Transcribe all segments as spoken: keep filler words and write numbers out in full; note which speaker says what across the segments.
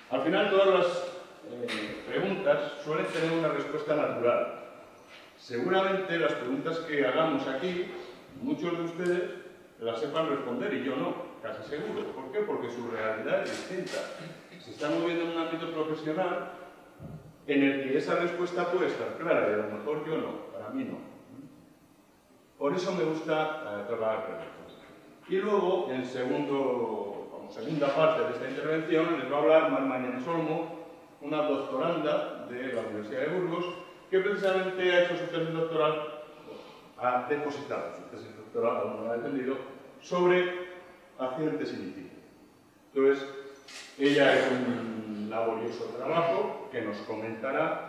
Speaker 1: Al final, todas las eh, preguntas suelen tener una respuesta natural. Seguramente las preguntas que hagamos aquí, muchos de ustedes las sepan responder y yo no, casi seguro. ¿Por qué? Porque su realidad es distinta. Se está moviendo en un ámbito profesional en el que esa respuesta puede estar clara y a lo mejor yo no, para mí no. Por eso me gusta eh, trasladar preguntas. Y luego, en segundo, como segunda parte de esta intervención, les va a hablar Mar Mañanes Olmo, una doctoranda de la Universidad de Burgos, que precisamente ha hecho su tesis doctoral, ha depositado su tesis doctoral, aún no la ha defendido, sobre accidentes in itinere. Entonces, ella es un laborioso trabajo que nos comentará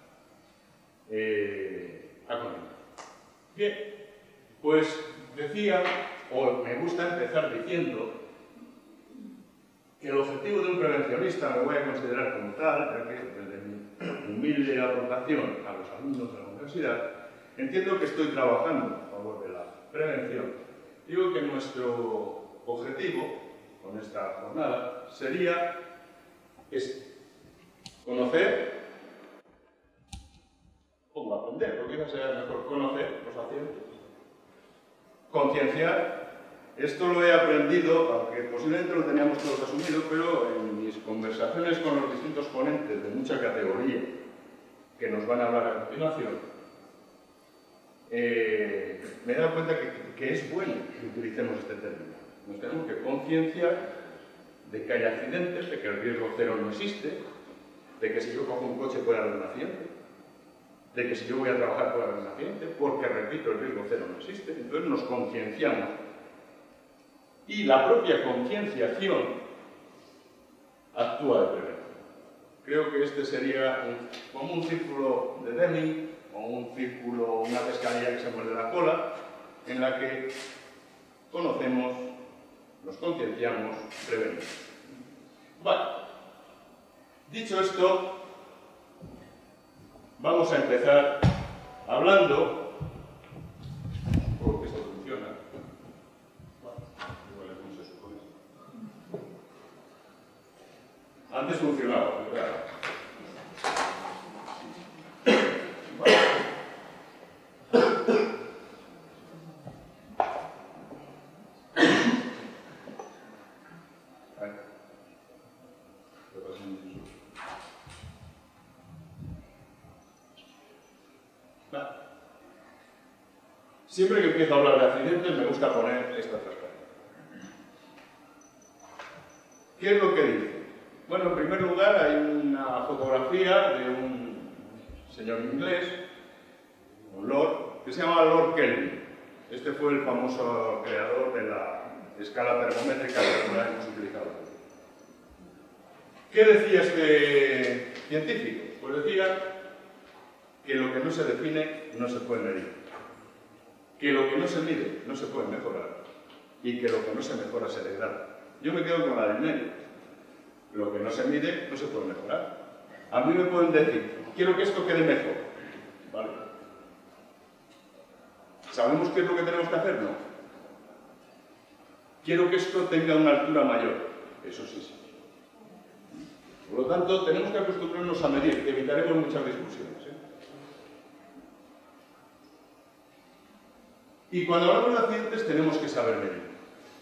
Speaker 1: eh, a continuación. Bien, pues decía, o me gusta empezar diciendo, que el objetivo de un prevencionista, me voy a considerar como tal, ya que desde mi humilde aportación a los alumnos de la universidad, entiendo que estoy trabajando a favor de la prevención. Digo que nuestro objetivo con esta jornada sería este: conocer, o aprender, porque quizás sea mejor conocer los accidentes, concienciar. Esto lo he aprendido, aunque posiblemente lo teníamos todos asumido, pero en mis conversaciones con los distintos ponentes de mucha categoría que nos van a hablar a continuación, eh, me he dado cuenta que, que es bueno que utilicemos este término. Nos tenemos que concienciar de que hay accidentes, de que el riesgo cero no existe, de que si yo cojo un coche puede haber un accidente, de que si yo voy a trabajar puede haber un accidente, porque, repito, el riesgo cero no existe. Entonces nos concienciamos. Y la propia concienciación actúa de prevención. Creo que este sería un, como un círculo de Deming, o un círculo, una pescadilla que se muerde la cola, en la que conocemos, nos concienciamos, prevenimos. Bueno, dicho esto, vamos a empezar hablando. Porque esto funciona. Antes funcionaba, claro. Vale. Vale. Siempre que empiezo a hablar de accidentes me gusta poner esta transparencia. ¿Qué es lo que dice? Bueno, en primer lugar hay una fotografía de un señor inglés, un lord, que se llama Lord Kelvin. Este fue el famoso creador de la escala termométrica que alguna hemos utilizado. ¿Qué decía este científico? Pues decía que lo que no se define no se puede medir, que lo que no se mide no se puede mejorar y que lo que no se mejora se degrada. Yo me quedo con la del medio. Lo que no se mide no se puede mejorar. A mí me pueden decir, quiero que esto quede mejor. ¿Vale? ¿Sabemos qué es lo que tenemos que hacer? No. Quiero que esto tenga una altura mayor. Eso sí, sí. Por lo tanto, tenemos que acostumbrarnos a medir. Evitaremos muchas discusiones, ¿eh? Y cuando hablamos de accidentes tenemos que saber medir.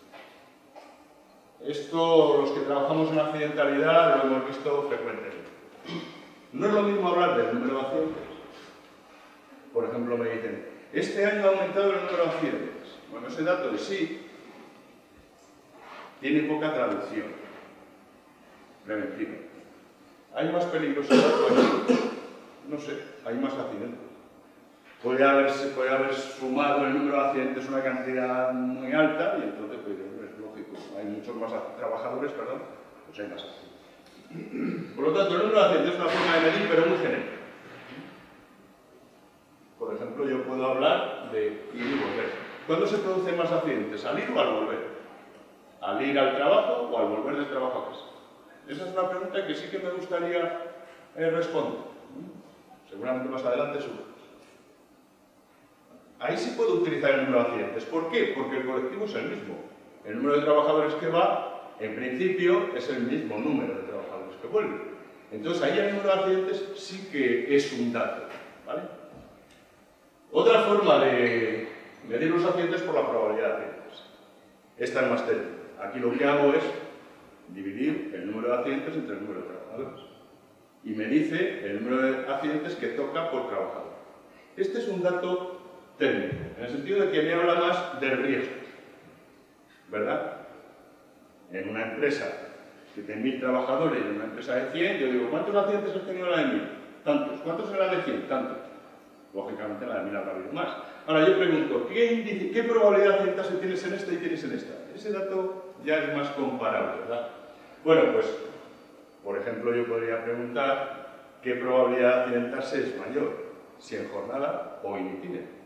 Speaker 1: Esto, los que trabajamos en accidentalidad, lo hemos visto frecuentemente. No es lo mismo hablar del número de accidentes. Por ejemplo, me dicen, este año ha aumentado el número de accidentes. Bueno, ese dato de sí tiene poca traducción preventiva. ¿Hay más peligrosidad? Pues, no sé, hay más accidentes. Puede haber, puede haber sumado el número de accidentes una cantidad muy alta y entonces, pues, es lógico, hay muchos más trabajadores, perdón, pues hay más accidentes. Por lo tanto, el número de accidentes es una forma de medir, pero muy genérica. Por ejemplo, yo puedo hablar de ir y volver. ¿Cuándo se producen más accidentes? ¿Al ir o al volver? ¿Al ir al trabajo o al volver del trabajo a casa? Esa es una pregunta que sí que me gustaría eh, responder. Seguramente más adelante subo. Ahí sí puedo utilizar el número de accidentes. ¿Por qué? Porque el colectivo es el mismo. El número de trabajadores que va, en principio, es el mismo número de trabajadores. trabajadores que vuelven. Entonces, ahí el número de accidentes sí que es un dato, ¿vale? Otra forma de medir los accidentes es por la probabilidad de accidentes. Esta es más técnica. Aquí lo que hago es dividir el número de accidentes entre el número de trabajadores. Y me dice el número de accidentes que toca por trabajador. Este es un dato técnico, en el sentido de que me habla más del riesgo, ¿verdad? En una empresa que tiene mil trabajadores y en una empresa de cien, yo digo, ¿cuántos accidentes has tenido en la de mil? Tantos. ¿Cuántos en la de cien? Tantos. Lógicamente, la de mil habrá habido más. Ahora, yo pregunto, ¿qué, índice, ¿qué probabilidad de accidentarse tienes en esta y tienes en esta? Ese dato ya es más comparable, ¿verdad? Bueno, pues, por ejemplo, yo podría preguntar qué probabilidad de accidentarse es mayor, si en jornada o en itinerario.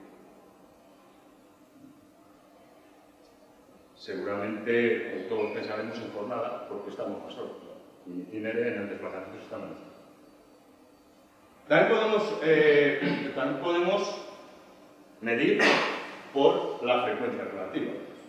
Speaker 1: Seguramente todos pensaremos en jornada porque estamos más solos. En itinerario, en el desplazamiento está menos. También podemos, eh, también podemos medir por la frecuencia relativa.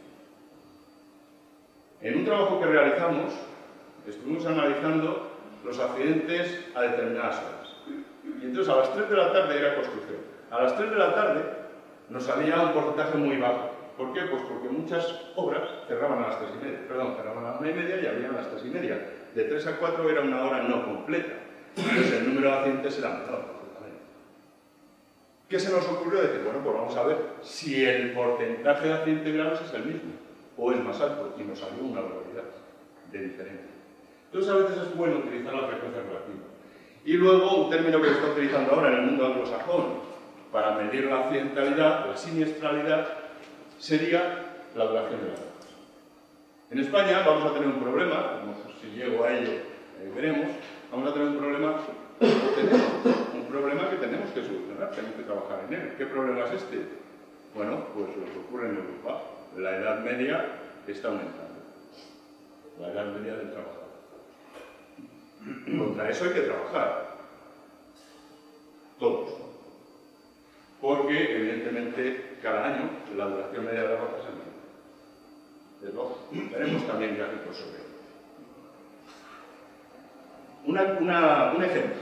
Speaker 1: En un trabajo que realizamos, estuvimos analizando los accidentes a determinadas horas. Y entonces a las tres de la tarde era construcción. A las tres de la tarde nos salía un porcentaje muy bajo. ¿Por qué? Pues porque muchas obras cerraban a las tres y media. Perdón, cerraban a la una y media y abrían a las tres y media. De tres a cuatro era una hora no completa. Entonces el número de accidentes era menor, perfectamente. ¿Qué se nos ocurrió? Decir, bueno, pues vamos a ver si el porcentaje de accidentes graves es el mismo o es más alto, y nos salió una barbaridad de diferencia. Entonces a veces es bueno utilizar la frecuencia relativa. Y luego un término que se está utilizando ahora en el mundo anglosajón para medir la accidentalidad, la siniestralidad, sería la duración de las horas. En España vamos a tener un problema, si llego a ello eh, veremos, vamos a tener un problema, tenemos un problema que tenemos que solucionar, tenemos que trabajar en él. ¿Qué problema es este? Bueno, pues lo que ocurre en Europa. La edad media está aumentando. La edad media del trabajador. Contra eso hay que trabajar. Todos. Porque, evidentemente, cada año la duración media de la ropa se aumenta. Es lógico. Veremos también gráficos sobre ello. Una, una, un ejemplo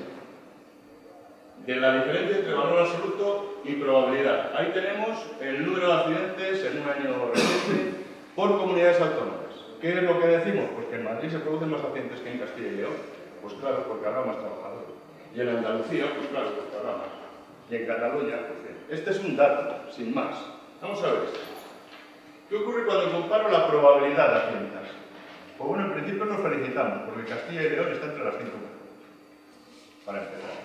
Speaker 1: de la diferencia entre valor absoluto y probabilidad. Ahí tenemos el número de accidentes en un año reciente por comunidades autónomas. ¿Qué es lo que decimos? Pues que en Madrid se producen más accidentes que en Castilla y León. Pues claro, porque habrá más trabajadores. Y en Andalucía, pues claro, porque habrá más. Y en Cataluña, pues bien. Este es un dato, sin más. Vamos a ver esto. ¿Qué ocurre cuando comparo la probabilidad de accidentarse? Pues bueno, en principio nos felicitamos, porque Castilla y León está entre las cinco para empezar.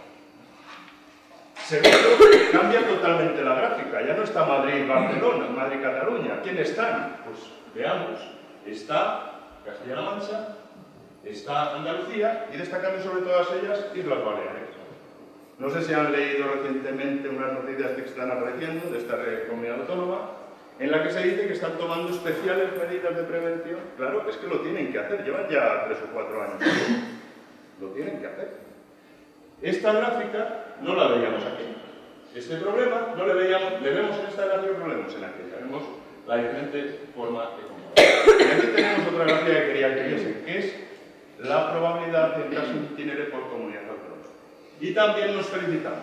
Speaker 1: Segundo, cambia totalmente la gráfica. Ya no está Madrid-Barcelona, Madrid-Cataluña. ¿Quién están? Pues veamos. Está Castilla-La Mancha, está Andalucía y destacando sobre todas ellas Islas Baleares. No sé si han leído recientemente unas noticias que están apareciendo de esta comunidad autónoma en la que se dice que están tomando especiales medidas de prevención. Claro, es que lo tienen que hacer, llevan ya tres o cuatro años. Lo tienen que hacer. Esta gráfica no la veíamos aquí. Este problema no le veíamos, le vemos en esta gráfica, no le vemos en aquella. Vemos la diferente forma de comparar. Y aquí tenemos otra gráfica que quería que viesen, que es la probabilidad de accidentarse un itinerario por comunidad autónoma. Y también nos felicitamos.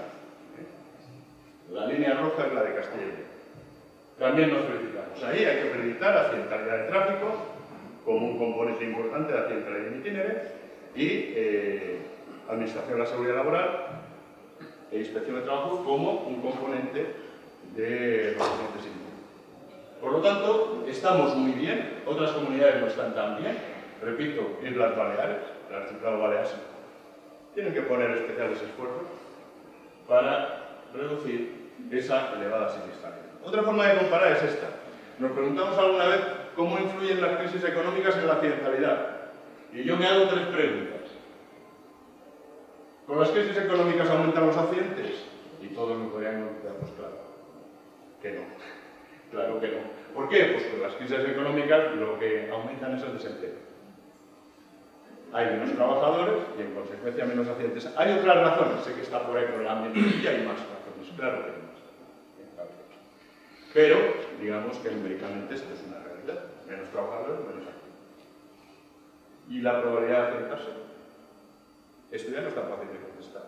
Speaker 1: La línea roja es la de Castilla y León. También nos felicitamos. Ahí hay que felicitar la accidentalidad de tráfico como un componente importante de accidentalidad en itinerario y eh, Administración de la Seguridad Laboral e Inspección de Trabajo como un componente de los accidentes individuales. Por lo tanto, estamos muy bien. Otras comunidades no están tan bien. Repito, Islas Baleares, el archipiélago balear, tienen que poner especiales esfuerzos para reducir esa elevada siniestralidad. Otra forma de comparar es esta. Nos preguntamos alguna vez cómo influyen las crisis económicas en la accidentalidad. Y yo me hago tres preguntas. ¿Con las crisis económicas aumentan los accidentes? Y todos me podrían contestar, pues claro, que no. Claro que no. ¿Por qué? Pues con las crisis económicas lo que aumentan es el desempleo. Hay menos trabajadores y en consecuencia menos accidentes. Hay otras razones, sé que está por ahí por el ambiente y hay más razones, claro que hay más. Pero, digamos que numéricamente esto es una realidad. Menos trabajadores, menos accidentes. ¿Y la probabilidad de accidentarse? Esto ya no es tan fácil de contestar.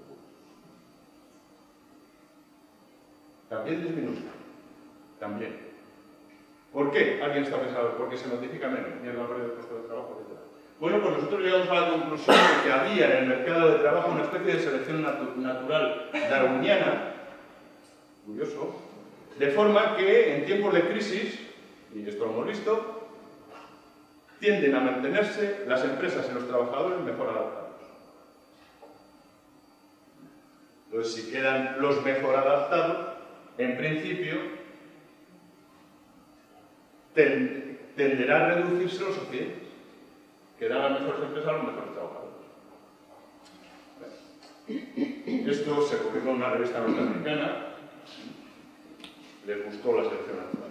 Speaker 1: También disminuye. También. ¿Por qué? Alguien está pensando, porque se notifica menos, mierda, pérdida de puesto de trabajo, etcétera. Bueno, pues nosotros llegamos a la conclusión de que había en el mercado de trabajo una especie de selección natu natural darwiniana, curioso, de forma que en tiempos de crisis, y esto lo hemos visto, tienden a mantenerse las empresas y los trabajadores mejor adaptados. Entonces, si quedan los mejor adaptados, en principio, ten, tenderá a reducirse los accidentes. Quedarán las mejores empresas los mejores trabajadores. Esto se publicó en una revista norteamericana. Les gustó la selección natural.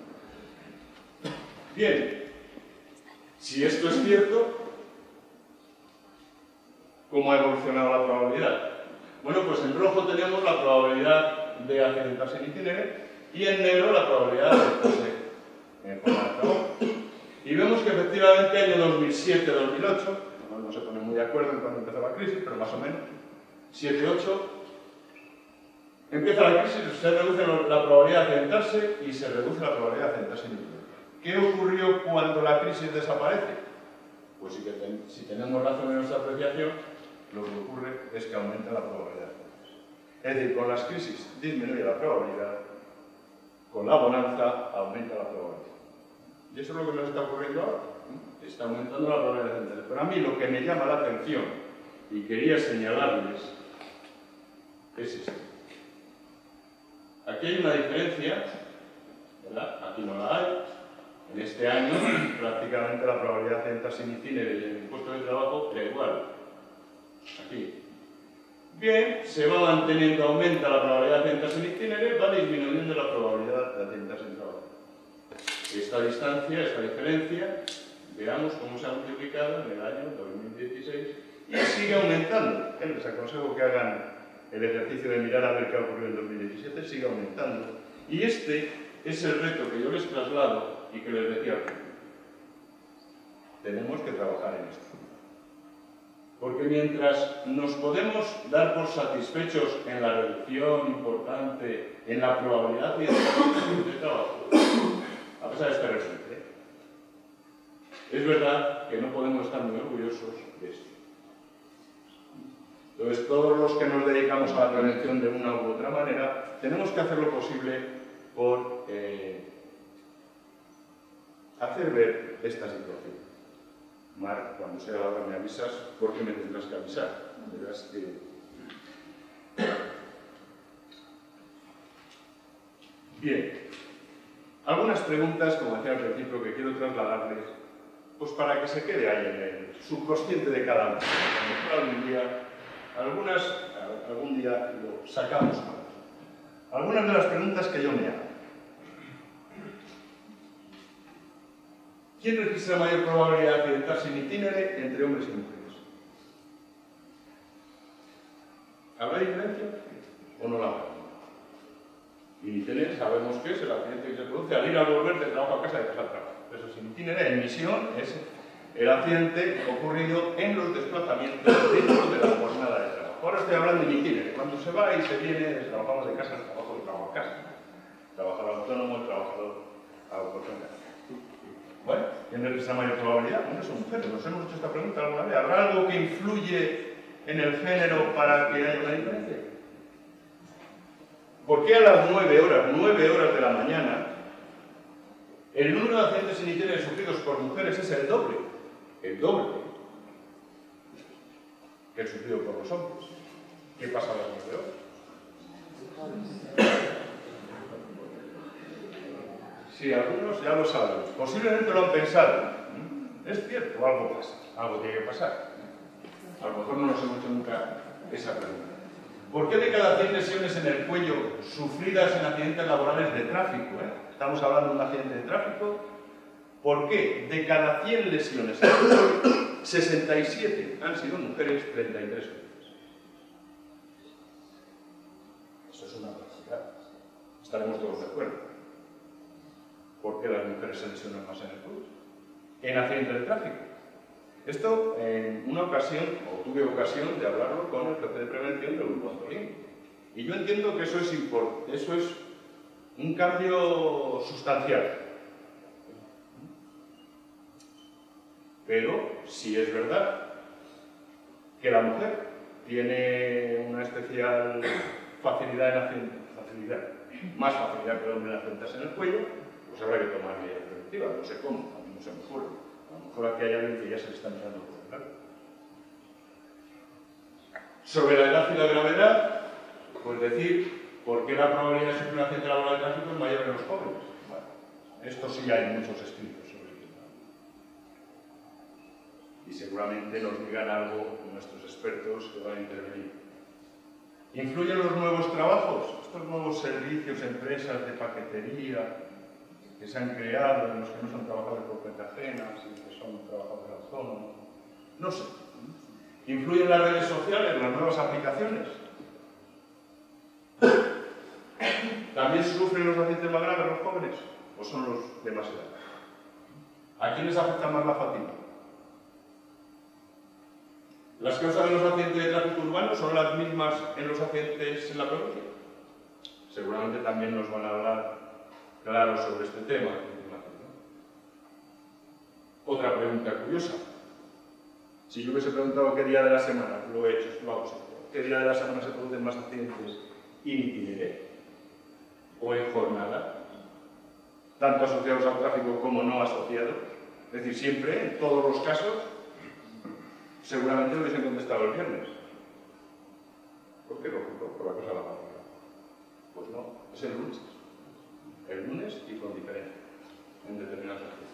Speaker 1: Bien, si esto es cierto, ¿cómo ha evolucionado la probabilidad? Bueno, pues en rojo tenemos la probabilidad de accidentarse en itinere y en negro la probabilidad de accidentarse en forma de trabajo. Y vemos que efectivamente año dos mil siete dos mil ocho, no, no se ponen muy de acuerdo en cuando empezó la crisis, pero más o menos, siete ocho, empieza la crisis, se reduce la probabilidad de accidentarse y se reduce la probabilidad de accidentarse en itinere. ¿Qué ocurrió cuando la crisis desaparece? Pues si, que ten, si tenemos razón en nuestra apreciación, lo que ocurre es que aumenta la probabilidad. Es decir, con las crisis disminuye la probabilidad, con la bonanza aumenta la probabilidad. Y eso es lo que nos está ocurriendo ahora. Está aumentando la probabilidad de accidentarse. Pero a mí lo que me llama la atención, y quería señalarles, es esto. Aquí hay una diferencia, ¿verdad? Aquí no la hay. En este año, prácticamente la probabilidad de accidentarse en itinere y en el puesto de trabajo era igual. Aquí. Bien, se va manteniendo, aumenta la probabilidad de accidentarse en itinere, va disminuyendo la probabilidad de accidentarse en trabajo. Esta distancia, esta diferencia, veamos cómo se ha multiplicado en el año dos mil dieciséis y sigue aumentando. Les aconsejo que hagan el ejercicio de mirar a ver qué ha ocurrido en dos mil diecisiete, sigue aumentando. Y este es el reto que yo les traslado y que les decía al principio. Tenemos que trabajar en esto. Porque mientras nos podemos dar por satisfechos en la reducción importante, en la probabilidad de trabajo, a pesar de este resultado, es verdad que no podemos estar muy orgullosos de esto. Entonces, todos los que nos dedicamos a la prevención de una u otra manera, tenemos que hacer lo posible por eh, hacer ver esta situación. Marc, cuando sea la hora me avisas, porque me tendrás que avisar. Verás que... Bien. Algunas preguntas, como decía al principio, que quiero trasladarles, pues para que se quede ahí en el subconsciente de cada uno. Algún día, algunas, algún día lo sacamos más. Algunas de las preguntas que yo me hago. ¿Quién registra mayor probabilidad de accidentarse en itinere entre hombres y mujeres? ¿Habrá diferencia o no la habrá? En itinere sabemos que es el accidente que se produce al ir a volver de trabajo a casa, de casa al trabajo. Eso es en itinere, en misión, es el accidente ocurrido en los desplazamientos dentro de la jornada de trabajo. Ahora estoy hablando en itinere, cuando se va y se viene, trabajamos de casa al trabajo, de trabajo a casa. Trabajador autónomo, el trabajador autónomo. Bueno, ¿quién registra mayor probabilidad? Hombres o mujeres. Nos hemos hecho esta pregunta alguna vez. ¿Habrá algo que influye en el género para que haya una diferencia? ¿Por qué a las nueve horas, nueve horas de la mañana, el número de accidentes en itinere sufridos por mujeres es el doble? El doble que el sufrido por los hombres. ¿Qué pasa a las nueve horas? Sí, algunos ya lo saben. Posiblemente lo han pensado. Es cierto, algo pasa. Algo tiene que pasar. A lo mejor no nos hemos hecho nunca esa pregunta. ¿Por qué de cada cien lesiones en el cuello sufridas en accidentes laborales de tráfico? ¿eh? Estamos hablando de un accidente de tráfico. ¿Por qué de cada cien lesiones en el cuello, sesenta y siete han sido mujeres, treinta y tres hombres? Eso es una barbaridad. Estaremos todos de acuerdo. ¿Por qué las mujeres se lesionan más en el cuello? En accidentes de tráfico. Esto en una ocasión, o tuve ocasión de hablarlo con el jefe de prevención del Grupo Antolín. Y yo entiendo que eso es, eso es un cambio sustancial. Pero si es verdad que la mujer tiene una especial facilidad en hacer, facilidad, más facilidad que el hombre en asentarse en el cuello, pues habrá que tomar medidas preventivas. No sé cómo, a mí no se me ocurre. A lo mejor aquí hay alguien que ya se le está mirando por el lado. Sobre la edad y la gravedad, pues decir, ¿por qué la probabilidad de sufrir un accidente laboral de tráfico es mayor en los jóvenes? Bueno, esto sí hay muchos escritos sobre el tema. Y seguramente nos digan algo nuestros expertos que van a intervenir. ¿Influyen los nuevos trabajos? Estos nuevos servicios, empresas de paquetería que se han creado, en los que no son trabajadores por cuenta ajena, sino que son trabajadores autónomos. No sé. ¿Influyen las redes sociales, las nuevas aplicaciones? ¿También sufren los accidentes más graves los jóvenes? ¿O son los de más edad? ¿A quiénes afecta más la fatiga? ¿Las causas de los accidentes de tráfico urbano son las mismas en los accidentes en la provincia? Seguramente también nos van a hablar claro sobre este tema. Otra pregunta curiosa. Si yo hubiese preguntado qué día de la semana, lo he hecho, lo hago siempre. ¿Qué día de la semana se producen más accidentes in itinere o en jornada? Tanto asociados al tráfico como no asociados. Es decir, siempre, en todos los casos, seguramente lo hubiesen contestado el viernes. ¿Por qué lógico? Por la cosa de la fatiga. Pues no, es el lunes. El lunes y con diferencia, en determinados accidentes.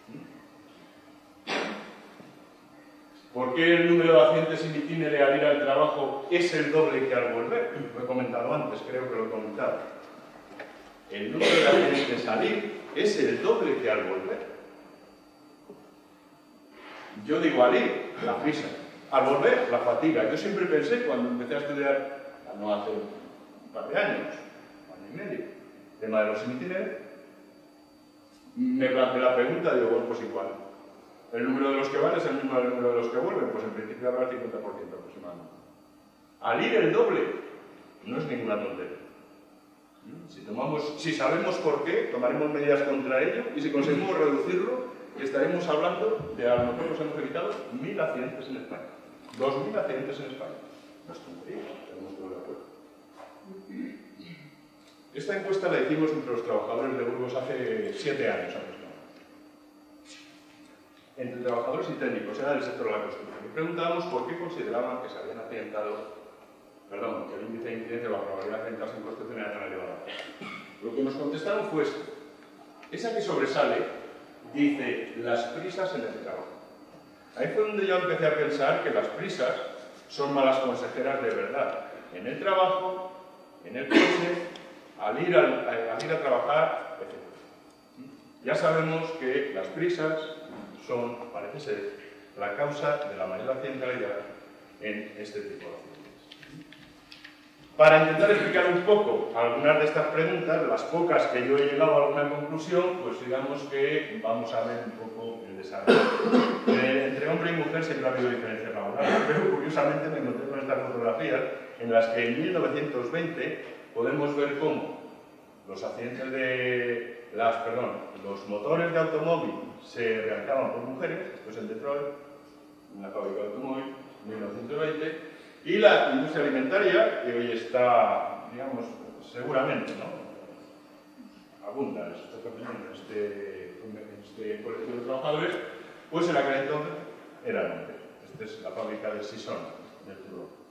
Speaker 1: ¿Por qué el número de accidentes in itinere al ir al trabajo es el doble que al volver? Lo he comentado antes, creo que lo he comentado. El número de accidentes al ir es el doble que al volver. Yo digo al ir, la prisa. Al volver, la fatiga. Yo siempre pensé, cuando empecé a estudiar, no hace un par de años, un año y medio, el tema de los in itinere, me planteé la pregunta, digo, bueno, pues igual. El número de los que van es el mismo del número de los que vuelven, pues en principio habrá el cincuenta por ciento aproximadamente. Al ir el doble, no es ninguna tontería. Si, tomamos, si sabemos por qué, tomaremos medidas contra ello, y si conseguimos reducirlo, estaremos hablando de, a lo mejor nos hemos evitado mil accidentes en España. Dos mil accidentes en España. No es tontería, tenemos todo de acuerdo. Esta encuesta la hicimos entre los trabajadores de Burgos hace siete años aproximadamente. Entre trabajadores y técnicos, era del sector de la construcción. Y preguntábamos por qué consideraban que se habían accidentado, perdón, que el índice de incidencia o la probabilidad de accidentarse en construcción era tan elevada. Lo que nos contestaron fue esto. Esa que sobresale dice las prisas en el trabajo. Ahí fue donde yo empecé a pensar que las prisas son malas consejeras de verdad. En el trabajo, en el coche, al ir, al, al ir a trabajar, etcétera. Ya sabemos que las prisas son, parece ser, la causa de la mayor accidentalidad en este tipo de accidentes. Para intentar explicar un poco algunas de estas preguntas, las pocas que yo he llegado a alguna conclusión, pues digamos que vamos a ver un poco el desarrollo. Eh, entre hombre y mujer siempre ha habido diferencias laborales, pero curiosamente me encontré con estas fotografías en las que en mil novecientos veinte podemos ver cómo los accidentes de las, perdón, los motores de automóvil se realizaban por mujeres, esto es en Detroit, en la fábrica de automóvil, en mil novecientos veinte, y la industria alimentaria, que hoy está, digamos, seguramente, ¿no? Abunda en este, en este colectivo de trabajadores, pues en aquel entonces eran hombres. Esta es la fábrica de Sison, del Turón.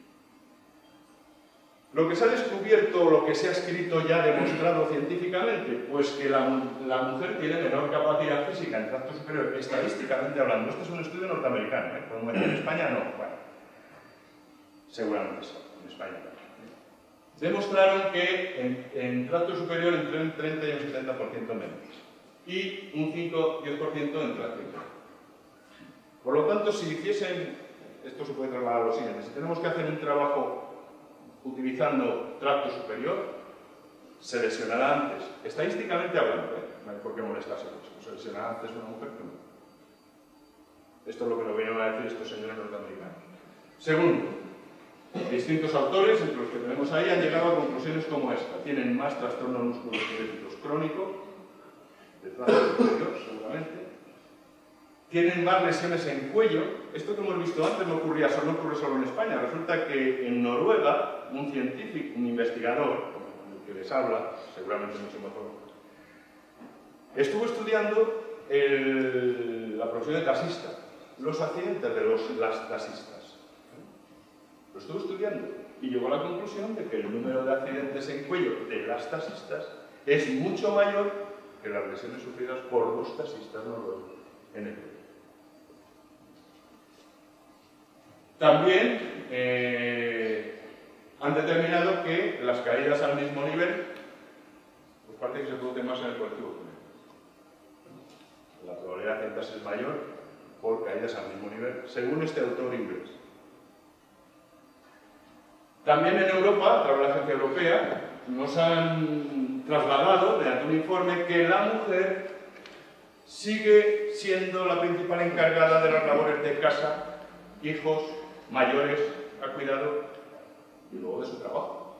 Speaker 1: Lo que se ha descubierto, lo que se ha escrito ya demostrado científicamente, pues que la, la mujer tiene menor capacidad física en tracto superior, estadísticamente hablando. Este es un estudio norteamericano, ¿eh? Como en España no, bueno, seguramente sí, en España no. Demostraron que en, en tracto superior entre un treinta y un setenta por ciento menos, y un cinco a diez por ciento en tracto inferior. Por lo tanto, si hiciesen, esto se puede trasladar a lo siguiente, si tenemos que hacer un trabajo utilizando tracto superior, se lesionará antes, estadísticamente hablando, ¿eh? No hay por qué molestarse, pues, se lesionará antes una mujer que no. Esto es lo que nos vinieron a decir estos señores norteamericanos. Segundo, distintos autores, entre los que tenemos ahí, han llegado a conclusiones como esta. Tienen más trastornos musculoesqueléticos crónicos, de trazo superior, seguramente. Tienen más lesiones en cuello. Esto que hemos visto antes no ocurría solo, no ocurre solo en España. Resulta que en Noruega, un científico, un investigador, como el que les habla, seguramente mucho mejor, estuvo estudiando el, la profesión de taxista, los accidentes de los, las taxistas. Lo estuvo estudiando y llegó a la conclusión de que el número de accidentes en cuello de las taxistas es mucho mayor que las lesiones sufridas por los taxistas noruegos en el cuello. También eh, han determinado que las caídas al mismo nivel, pues parece que se producen más en el colectivo femenino. La probabilidad de accidentarse es mayor por caídas al mismo nivel, según este autor inglés. También en Europa, a través de la Agencia Europea, nos han trasladado, mediante un informe, que la mujer sigue siendo la principal encargada de las labores de casa, hijos, mayores a cuidado y luego de su trabajo.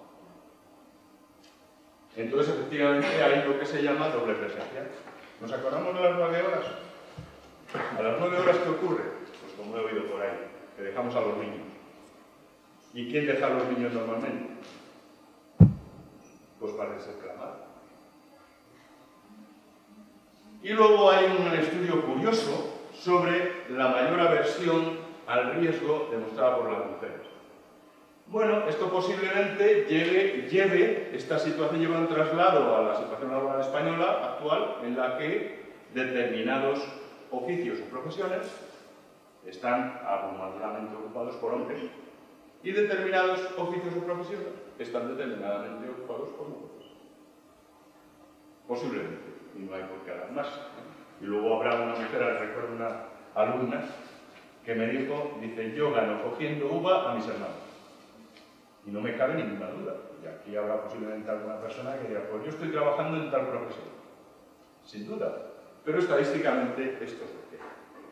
Speaker 1: Entonces, efectivamente, hay lo que se llama doble presencia. ¿Nos acordamos de las nueve horas? ¿A las nueve horas qué ocurre? Pues como he oído por ahí, que dejamos a los niños. ¿Y quién deja a los niños normalmente? Pues parece ser que la madre. Y luego hay un estudio curioso sobre la mayor aversión al riesgo demostrada por las mujeres. Bueno, esto posiblemente lleve, lleve esta situación lleva un traslado a la situación laboral española actual, en la que determinados oficios o profesiones están abrumadoramente ocupados por hombres y determinados oficios o profesiones están determinadamente ocupados por mujeres. Posiblemente, y no hay por qué hablar más. Y luego habrá una mujer, recuerdo una alumna, que me dijo, dice, yo gano cogiendo uva a mis hermanos. Y no me cabe ninguna duda. Y aquí habrá posiblemente alguna persona que diga, pues yo estoy trabajando en tal profesión. Sin duda. Pero estadísticamente esto es lo que hay.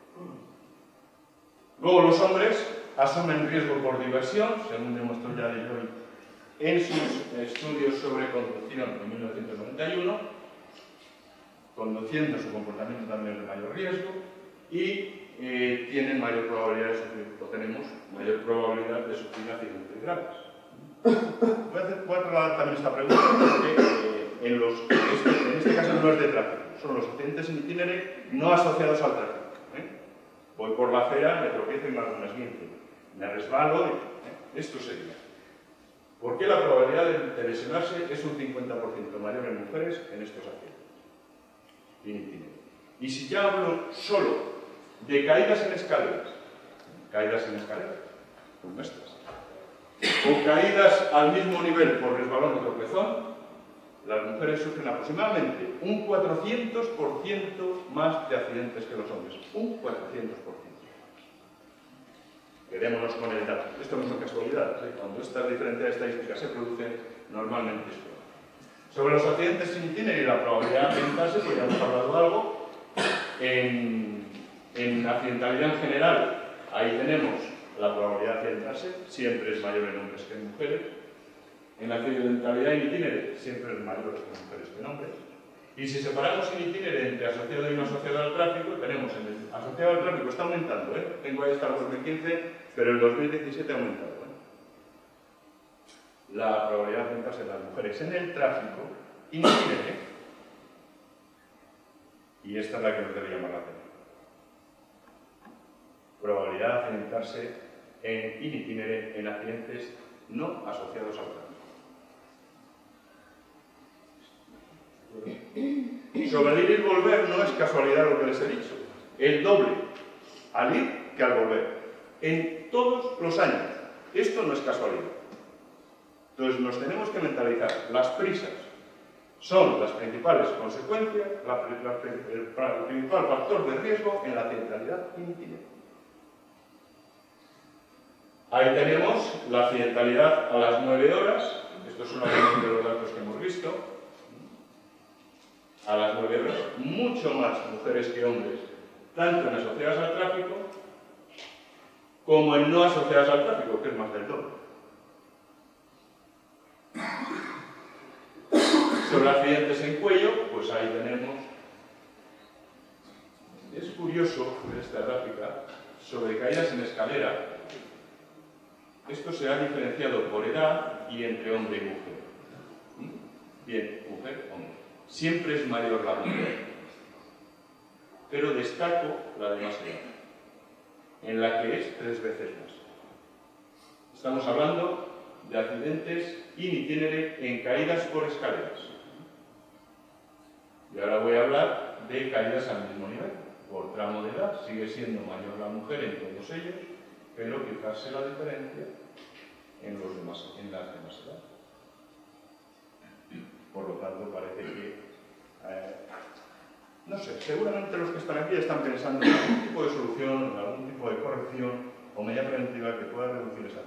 Speaker 1: Luego los hombres asumen riesgo por diversión, según demostró ya de Joy en sus estudios sobre conducción en mil novecientos noventa y uno, conduciendo su comportamiento también es de mayor riesgo y eh, tienen mayor probabilidad de sufrir, o tenemos mayor probabilidad de sufrir accidentes graves. Voy a, hacer, voy a trasladar también esta pregunta porque eh, en, los, este, en este caso no es de tráfico, son los accidentes en itinere no asociados al tráfico. ¿eh? Voy por la acera, me tropiezo y me hago un esguince, me resbalo, ¿eh? Esto sería. ¿Por qué la probabilidad de, de lesionarse es un cincuenta por ciento mayor en mujeres en estos accidentes en itinere? Y si ya hablo solo de caídas en escaleras, caídas en escaleras, como estas, o caídas al mismo nivel por resbalón o tropezón, las mujeres sufren aproximadamente un cuatrocientos por ciento más de accidentes que los hombres. Un cuatrocientos por ciento. Quedémonos con el dato. Esto no es una casualidad. ¿eh? Cuando estas diferentes estadísticas se producen, normalmente es peor. Sobre los accidentes en itinere y la probabilidad de accidentarse, pues ya hemos hablado algo. En, en accidentalidad en general, ahí tenemos la probabilidad de accidentarse, siempre es mayor en hombres que en mujeres. En la accidentalidad en itinere, siempre es mayor en mujeres que en hombres. Y si separamos el itinere entre asociado y no asociado al tráfico, tenemos en el asociado al tráfico, está aumentando, ¿eh? Tengo ahí hasta el dos mil quince, pero el dos mil diecisiete ha aumentado. ¿eh? La probabilidad de accidentarse de las mujeres en el tráfico, in itinere, y esta es la que nos debe llamar la atención. Probabilidad de accidentarse en in itinere en accidentes no asociados al tráfico. Sobre el ir y volver no es casualidad lo que les he dicho. El doble al ir que al volver. En todos los años. Esto no es casualidad. Entonces nos tenemos que mentalizar. Las prisas son las principales consecuencias, la, la, el, el principal factor de riesgo en la accidentalidad in itinere. Ahí tenemos la accidentalidad a las nueve horas. Estos son algunos de los datos que hemos visto. A las nueve horas, mucho más mujeres que hombres tanto en asociadas al tráfico como en no asociadas al tráfico, que es más del doble. Sobre accidentes en cuello, pues ahí tenemos. Es curioso ver esta gráfica sobre caídas en escalera. Esto se ha diferenciado por edad y entre hombre y mujer. Bien, mujer, hombre. Siempre es mayor la mujer, pero destaco la de más edad, en la que es tres veces más. Estamos hablando de accidentes in itinere en caídas por escaleras. Y ahora voy a hablar de caídas al mismo nivel. Por tramo de edad sigue siendo mayor la mujer en todos ellos, pero quizás sea la diferencia en, los demás, en las demás edades. Por lo tanto, parece que, eh, no sé, seguramente los que están aquí están pensando en algún tipo de solución, en algún tipo de corrección o medida preventiva que pueda reducir esa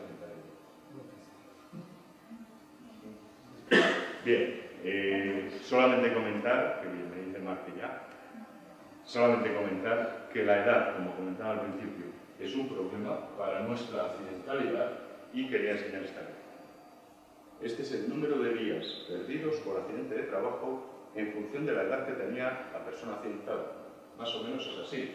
Speaker 1: accidentabilidad. Bien, eh, solamente comentar, que me dice más que ya, solamente comentar que la edad, como comentaba al principio, es un problema para nuestra accidentalidad y quería enseñar esta gráfica. Este es el número de días perdidos por accidente de trabajo en función de la edad que tenía la persona accidentada. Más o menos es así.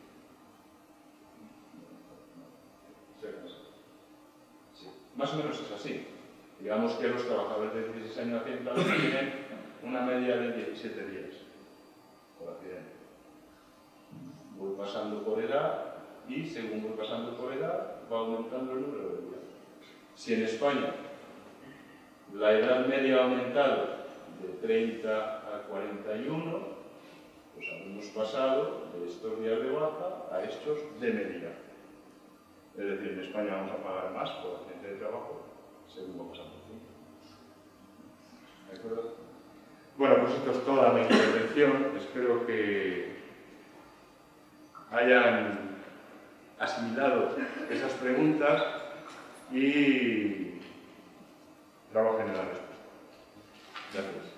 Speaker 1: Sí, más o menos es así. Digamos que los trabajadores de dieciséis años accidentados tienen una media de diecisiete días por accidente. Voy pasando por edad y según voy pasando por edad va aumentando el número de días. Si en España la edad media ha aumentado de treinta a cuarenta y uno, pues hemos pasado de estos días de baja a estos de media. Es decir, en España vamos a pagar más por accidente de trabajo según va pasando el tiempo. ¿De acuerdo? Bueno, pues esto es toda mi intervención. Espero que hayan asimilado esas preguntas y trabajen en la respuesta. Gracias.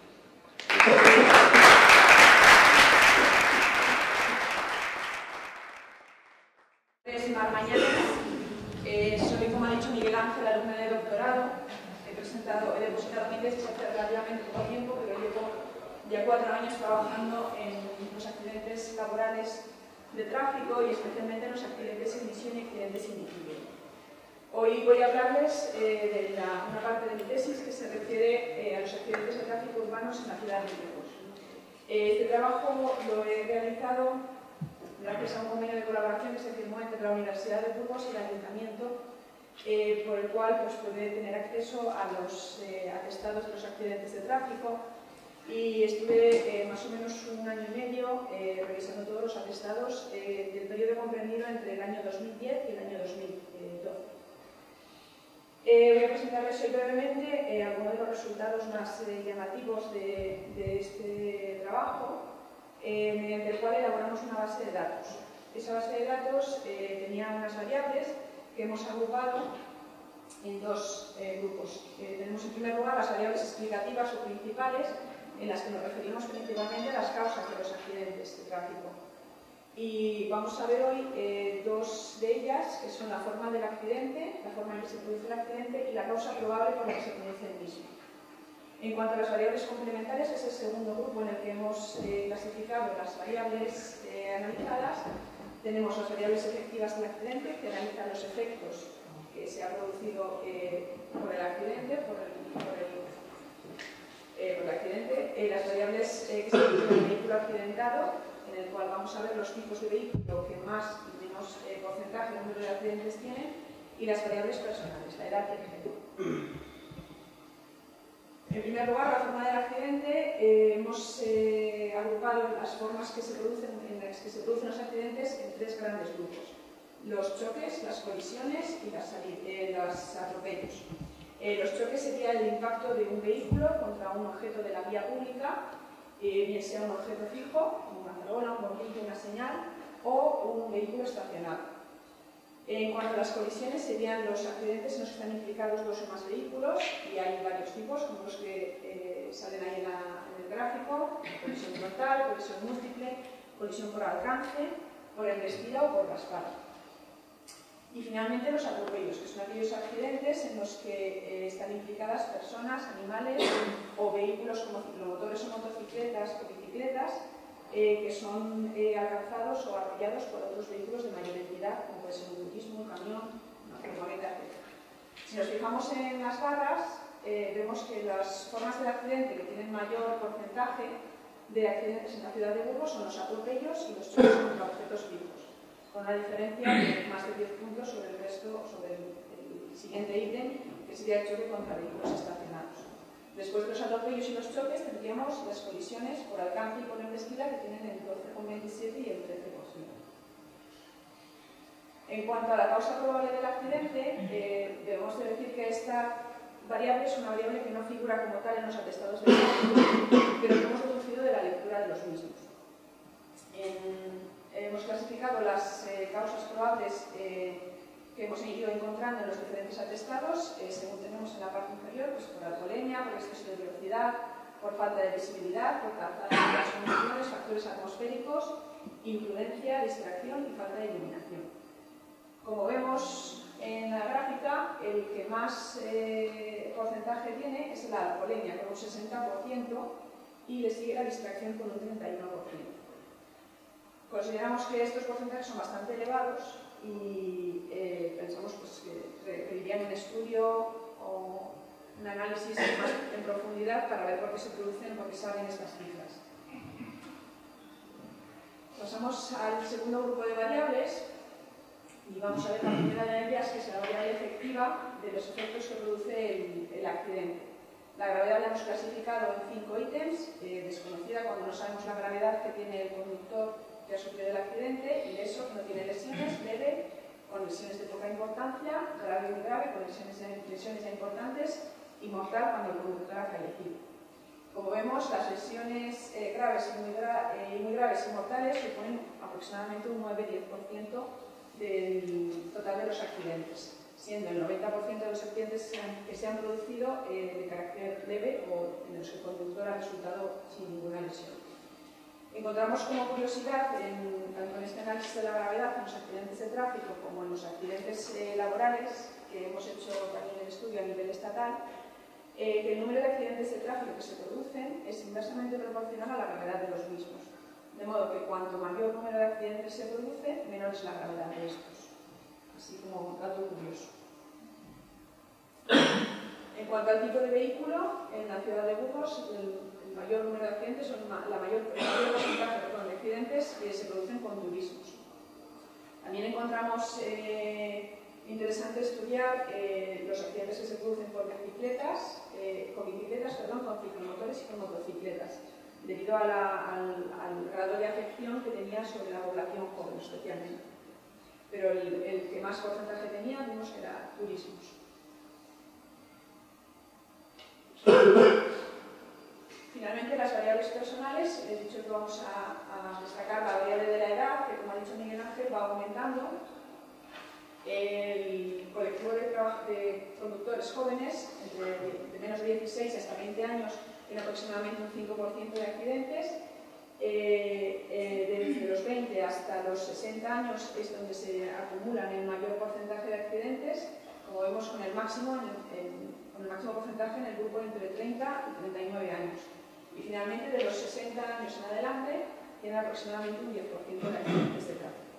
Speaker 2: Mañanas. Eh, soy, como ha dicho Miguel Ángel, alumna de doctorado. He presentado, he depositado mi tesis hace relativamente poco tiempo, pero llevo ya cuatro años trabajando en los accidentes laborales de tráfico y especialmente en los accidentes sin misión y accidentes sin equilibrio. Hoy voy a hablarles eh, de la, una parte de mi tesis que se refiere eh, a los accidentes de tráfico urbanos en la ciudad de Burgos. Eh, este trabajo lo he realizado gracias a un convenio de colaboración que se firmó entre la Universidad de Burgos y el Ayuntamiento, eh, por el cual pues, puede tener acceso a los eh, atestados de los accidentes de tráfico, y estuve eh, más o menos un año y medio eh, revisando todos los atestados eh, del periodo comprendido entre el año dos mil diez y el año dos mil doce. Eh, voy a presentarles hoy brevemente eh, algunos de los resultados más eh, llamativos de, de este trabajo, eh, mediante el cual elaboramos una base de datos. Esa base de datos eh, tenía unas variables que hemos agrupado en dos eh, grupos. Eh, tenemos en primer lugar las variables explicativas o principales, en las que nos referimos principalmente a las causas de los accidentes de tráfico. Y vamos a ver hoy eh, dos de ellas, que son la forma del accidente, la forma en que se produce el accidente y la causa probable por la que se produce el mismo. En cuanto a las variables complementarias, es el segundo grupo en el que hemos eh, clasificado las variables eh, analizadas. Tenemos las variables efectivas del accidente, que analizan los efectos que se ha producido eh, por el accidente, por el, por el, eh, por el accidente. Eh, las variables eh, que se producen en el vehículo accidentado, en el cual vamos a ver los tipos de vehículo que más y menos eh, porcentaje, número de accidentes tienen, y las variables personales, la edad y el género. En primer lugar, la forma del accidente. Eh, hemos eh, agrupado las formas que se producen, en las que se producen los accidentes en tres grandes grupos: los choques, las colisiones y las, eh, los atropellos. Eh, los choques sería el impacto de un vehículo contra un objeto de la vía pública, eh, bien sea un objeto fijo, una corona, un bombillo, una señal, o un vehículo estacionado. En cuanto a las colisiones, serían los accidentes en los que están implicados dos o más vehículos, y hay varios tipos, como los que eh, salen ahí en, la, en el gráfico: colisión frontal, colisión múltiple, colisión por alcance, por embestida o por raspar. Y finalmente los atropellos, que son aquellos accidentes en los que eh, están implicadas personas, animales o vehículos como ciclomotores o motocicletas o bicicletas eh, que son eh, alcanzados o arrollados por otros vehículos de mayor entidad, como puede ser un turismo, un camión, una furgoneta, etcétera. Si nos fijamos en las barras, eh, vemos que las formas del accidente que tienen mayor porcentaje de accidentes en la ciudad de Burgos son los atropellos y los choques contra objetos vivos, con una diferencia de más de diez puntos sobre el resto, sobre el, el siguiente ítem, que sería el choque contra vehículos estacionados. Después de los atropellos y los choques tendríamos las colisiones por alcance y por embestida, que tienen el doce coma veintisiete y el trece por ciento. En cuanto a la causa probable del accidente, eh, debemos de decir que esta variable es una variable que no figura como tal en los atestados de accidente, pero que hemos deducido de la lectura de los mismos. En, hemos clasificado las eh, causas probables eh, que hemos ido encontrando en los diferentes atestados, eh, según tenemos en la parte inferior, pues por alcoholemia, por exceso de velocidad, por falta de visibilidad, por falta de las condiciones, factores atmosféricos, imprudencia, distracción y falta de iluminación. Como vemos en la gráfica, el que más eh, porcentaje tiene es la alcoholemia, con un sesenta por ciento, y le sigue la distracción con un treinta y uno por ciento. Consideramos que estos porcentajes son bastante elevados y eh, pensamos pues, que requerirían un estudio o un análisis más en profundidad para ver por qué se producen o por qué salen estas cifras. Pasamos al segundo grupo de variables y vamos a ver la primera de ellas, que es la variable efectiva de los efectos que produce el, el accidente. La gravedad la hemos clasificado en cinco ítems, eh, desconocida cuando no sabemos la gravedad que tiene el conductor que ha sufrido el accidente, y eso no tiene lesiones, leve, con lesiones de poca importancia, grave y muy grave, con lesiones, lesiones ya importantes, y mortal cuando el conductor ha fallecido. Como vemos, las lesiones eh, graves y muy, gra eh, y muy graves y mortales suponen aproximadamente un nueve a diez por ciento del total de los accidentes, siendo el noventa por ciento de los accidentes que se han producido eh, de carácter leve o en los que el conductor ha resultado sin ninguna lesión. Encontramos como curiosidad, en, tanto en este análisis de la gravedad en los accidentes de tráfico como en los accidentes eh, laborales, que hemos hecho también el estudio a nivel estatal, eh, que el número de accidentes de tráfico que se producen es inversamente proporcional a la gravedad de los mismos. De modo que cuanto mayor número de accidentes se produce, menor es la gravedad de estos. Así como un dato curioso. En cuanto al tipo de vehículo, en la ciudad de Burgos, el El mayor número de accidentes son la mayor, el mayor porcentaje perdón, de accidentes que se producen con turismos. También encontramos eh, interesante estudiar eh, los accidentes que se producen por bicicletas, eh, con bicicletas, perdón, con ciclomotores y con motocicletas, debido a la, al, al grado de afección que tenía sobre la población joven especialmente. Pero el, el que más porcentaje tenía vimos que era turismos. Finalmente, las variables personales, he dicho que vamos a, a destacar la variable de la edad, que como ha dicho Miguel Ángel, va aumentando. El colectivo de, de conductores jóvenes, entre de menos de dieciséis hasta veinte años, tiene aproximadamente un cinco por ciento de accidentes. Eh, eh, desde los veinte hasta los sesenta años es donde se acumulan el mayor porcentaje de accidentes, como vemos con el máximo, en, en, con el máximo porcentaje en el grupo entre treinta y treinta y nueve años. Y finalmente, de los sesenta años en adelante, tiene aproximadamente un diez por ciento de accidentes de tráfico.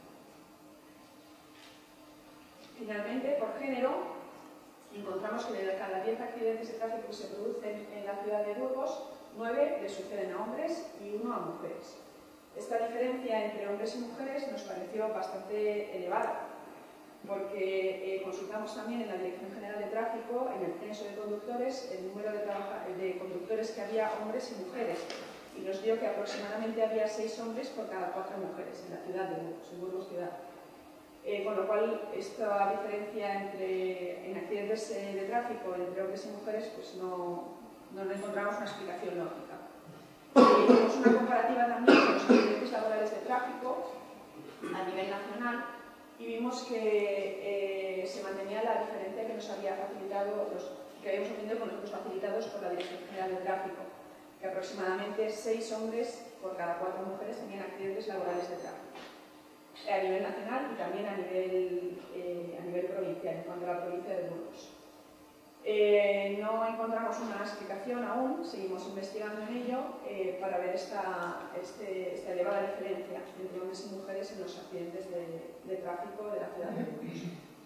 Speaker 2: Finalmente, por género, encontramos que de cada diez accidentes de tráfico que se producen en la ciudad de Burgos, nueve le suceden a hombres y uno a mujeres. Esta diferencia entre hombres y mujeres nos pareció bastante elevada, porque eh, consultamos también en la Dirección General de Tráfico, en el censo de conductores, el número de, de conductores que había hombres y mujeres, y nos dio que aproximadamente había seis hombres por cada cuatro mujeres en la ciudad de Burgos, en Burgos ciudad. Eh, con lo cual, esta diferencia entre, en accidentes eh, de tráfico entre hombres y mujeres, pues no, no encontramos una explicación lógica. Eh, hicimos una comparativa también con los accidentes laborales de tráfico a nivel nacional, y vimos que eh, se mantenía la diferencia que nos había facilitado, los, que habíamos obtenido con los facilitados por la Dirección General de Tráfico, que aproximadamente seis hombres por cada cuatro mujeres tenían accidentes laborales de tráfico. a nivel nacional y también a nivel, eh, a nivel provincial, en cuanto a la provincia de Burgos. Eh, no encontramos una explicación aún, seguimos investigando en ello eh, para ver esta, este, esta elevada diferencia entre hombres y mujeres en los accidentes de, de tráfico de la ciudad de Burgos.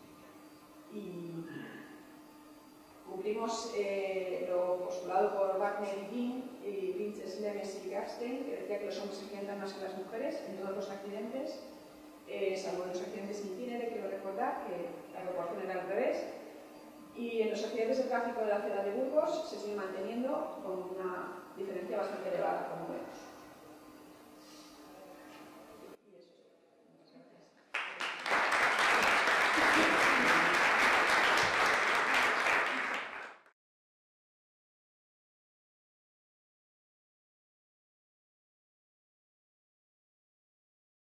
Speaker 2: Y cumplimos eh, lo postulado por Wagner y King, y Vinches, Lemes y Garstein, que decía que los hombres se accidentan más que las mujeres en todos los accidentes, eh, salvo en los accidentes in itinere, quiero recordar que la proporción era al revés. Y en los accidentes de tráfico de la ciudad de Burgos se sigue manteniendo con una diferencia bastante elevada, como vemos.